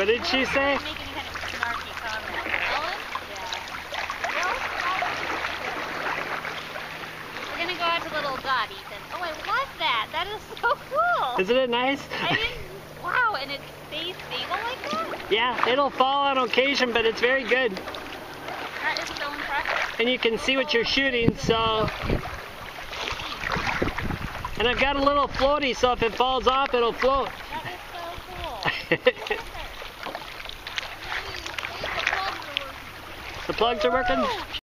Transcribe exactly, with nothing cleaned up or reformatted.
What did she say? Making kind of snarky comment. Ellen? Yeah. We're gonna go out to little dot, Ethan. Oh, I love that. That is so cool. Isn't it nice? I didn't. Wow, and it stays stable like that? Yeah, it'll fall on occasion, but it's very good. That is so impressive. And you can see what you're shooting, so... And I've got a little floaty, so if it falls off, it'll float. That is so cool. The plugs are working?